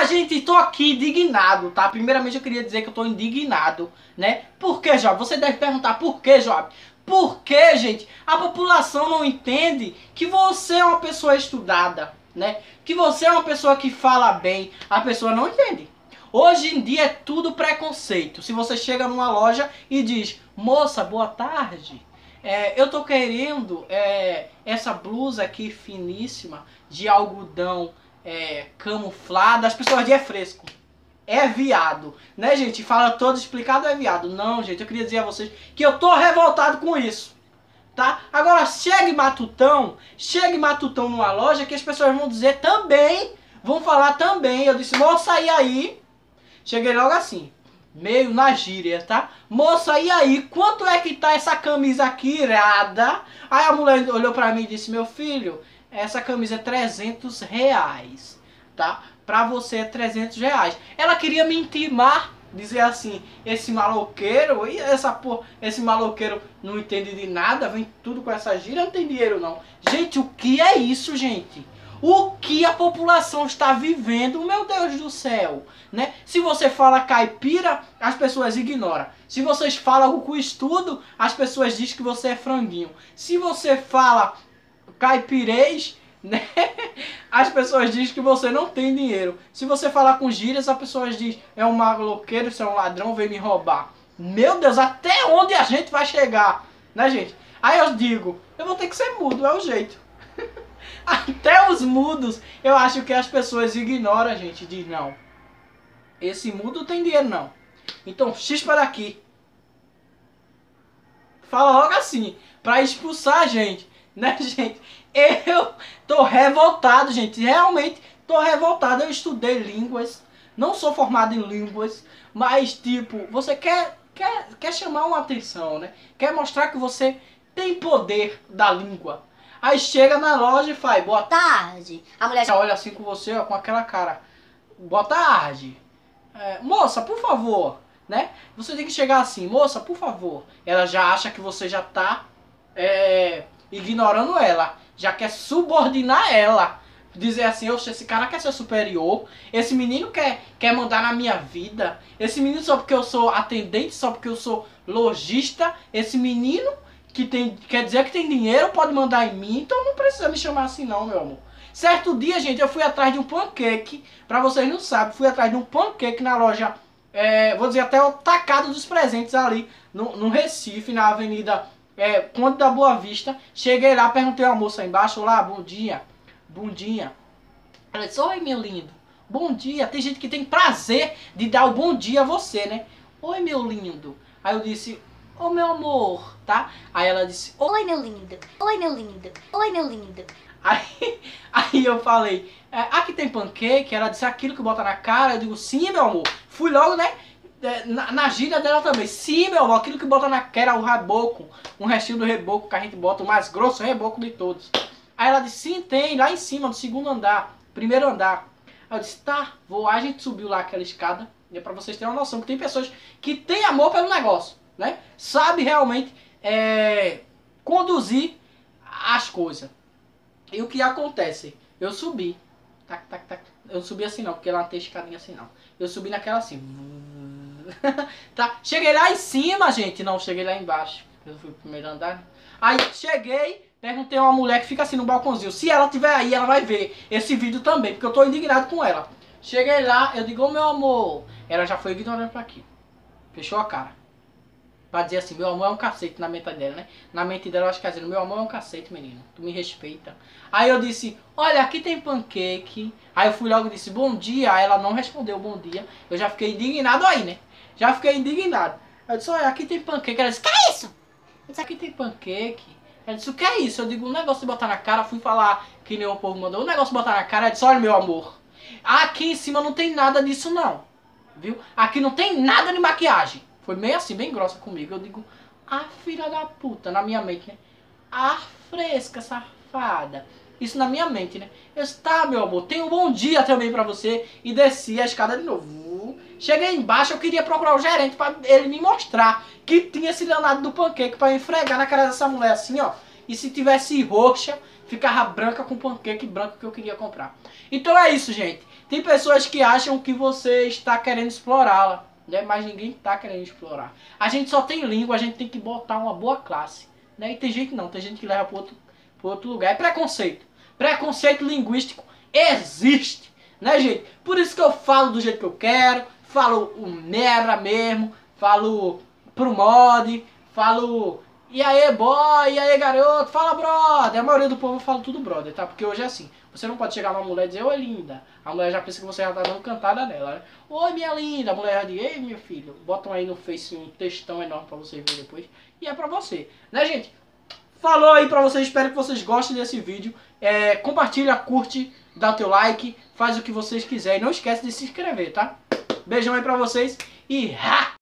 gente, tô aqui indignado, tá? Primeiramente eu queria dizer que eu tô indignado, né? Por que, Job? Você deve perguntar por que, Job? Por que, gente? A população não entende que você é uma pessoa estudada, né? Que você é uma pessoa que fala bem. A pessoa não entende. Hoje em dia é tudo preconceito. Se você chega numa loja e diz, moça, boa tarde, eu tô querendo essa blusa aqui finíssima, de algodão camuflada, as pessoas dizem é fresco. É viado, né, gente? Fala todo explicado, é viado. Não, gente, eu queria dizer a vocês que eu tô revoltado com isso, tá? Agora, chegue matutão numa loja que as pessoas vão dizer também, vão falar também. Eu disse, moça, e aí? Cheguei logo assim, meio na gíria, tá? Moça, e aí? Quanto é que tá essa camisa aqui irada? Aí a mulher olhou pra mim e disse, meu filho, essa camisa é 300 reais, tá? Pra você é 300 reais. Ela queria me intimar, dizer assim, esse maloqueiro, esse maloqueiro não entende de nada, vem tudo com essa gíria, não tem dinheiro não. Gente, o que é isso, gente? O que a população está vivendo, meu Deus do céu, né? Se você fala caipira, as pessoas ignoram. Se vocês falam com estudo, as pessoas dizem que você é franguinho. Se você fala caipirês, né? As pessoas dizem que você não tem dinheiro. Se você falar com gírias, as pessoas dizem é um maloqueiro, isso é um ladrão, veio me roubar. Meu Deus, até onde a gente vai chegar, né, gente? Aí eu digo, eu vou ter que ser mudo, é o jeito. Até os mudos, eu acho que as pessoas ignoram a gente. Diz, não, esse mudo tem dinheiro não. Então, X para daqui. Fala logo assim, pra expulsar a gente, né, gente? Eu tô revoltado, gente. Realmente tô revoltado. Eu estudei línguas, não sou formado em línguas, mas tipo, você quer chamar uma atenção, né? Quer mostrar que você tem poder da língua. Aí chega na loja e faz, boa tarde. A mulher já olha assim com você, ó, com aquela cara. Boa tarde. Moça, por favor, né? Você tem que chegar assim, moça, por favor. Ela já acha que você já tá ignorando ela. Já quer subordinar ela. Dizer assim, oxe, esse cara quer ser superior. Esse menino quer mandar na minha vida. Esse menino só porque eu sou atendente, só porque eu sou lojista. Esse menino quer dizer que tem dinheiro, pode mandar em mim, então não precisa me chamar assim não, meu amor. Certo dia, gente, eu fui atrás de um pancake, pra vocês não sabem, fui atrás de um pancake na loja, vou dizer até o Tacado dos Presentes ali, no Recife, na avenida Conde da Boa Vista. Cheguei lá, perguntei a moça embaixo, olá, bom dia, bom dia. Ela disse, oi meu lindo, bom dia. Tem gente que tem prazer de dar o bom dia a você, né? Oi meu lindo. Aí eu disse, ô meu amor, tá? Aí ela disse, oi meu lindo, oi meu lindo, oi meu lindo. Aí eu falei, aqui tem pancake? Ela disse, aquilo que bota na cara. Eu digo, sim meu amor. Fui logo, né, na gíria dela também. Sim meu amor, aquilo que bota na cara, o reboco, um restinho do reboco que a gente bota, o mais grosso, o reboco de todos. Aí ela disse, sim tem, lá em cima, no segundo andar, primeiro andar. Aí eu disse, tá, a gente subiu lá aquela escada. E é pra vocês terem uma noção que tem pessoas que têm amor pelo negócio, né? Sabe realmente conduzir as coisas. E o que acontece? Eu subi. Tac, tac, tac. Eu subi assim não, porque lá não tem escadinha assim não. Eu subi naquela assim. Tá? Cheguei lá em cima, gente. Não, cheguei lá embaixo. Eu fui pro primeiro andar. Aí cheguei, perguntei a uma mulher que fica assim no balcãozinho. Se ela tiver aí, ela vai ver esse vídeo também, porque eu tô indignado com ela. Cheguei lá, eu digo, ô meu amor. Ela já foi ignorando pra aqui. Fechou a cara. Pra dizer assim, meu amor é um cacete na mente dela, né? Na mente dela eu acho que ela diz, meu amor é um cacete, menino. Tu me respeita. Aí eu disse, olha, aqui tem pancake. Aí eu fui logo e disse, bom dia. Aí ela não respondeu bom dia. Eu já fiquei indignado aí, né? Já fiquei indignado. Eu disse, olha, aqui tem pancake. Ela disse, que é isso? Eu disse, aqui tem pancake. Ela disse, o que é isso? Eu digo, um negócio de botar na cara. Fui falar que nem o povo mandou. Um negócio de botar na cara. Ela disse, olha, meu amor, aqui em cima não tem nada disso não. Viu? Aqui não tem nada de maquiagem. Foi meio assim, bem grossa comigo. Eu digo, filha da puta, na minha mente, né? Fresca, safada. Isso na minha mente, né? Eu disse, tá, meu amor, tenha um bom dia também pra você. E desci a escada de novo. Cheguei embaixo, eu queria procurar o gerente pra ele me mostrar que tinha esse danado do pancake pra eu esfregar na cara dessa mulher assim, ó. E se tivesse roxa, ficava branca com pancake branco que eu queria comprar. Então é isso, gente. Tem pessoas que acham que você está querendo explorá-la, né? Mas ninguém está querendo explorar. A gente só tem língua, a gente tem que botar uma boa classe, né? E tem gente não, tem gente que leva para outro lugar. É preconceito. Preconceito linguístico existe, né, gente? Por isso que eu falo do jeito que eu quero, falo o mera mesmo, falo pro mod, falo e aí boy, e aí garoto, fala brother. A maioria do povo fala tudo brother, tá? Porque hoje é assim, você não pode chegar numa mulher e dizer oi linda, a mulher já pensa que você já tá dando cantada nela, né? Oi minha linda, a mulher já diz, ei meu filho, botam aí no Face um textão enorme pra você ver depois, e é pra você, né gente? Falou aí pra vocês, espero que vocês gostem desse vídeo. Compartilha, curte, dá o teu like, faz o que vocês quiserem. Não esquece de se inscrever, tá? Beijão aí pra vocês e ha!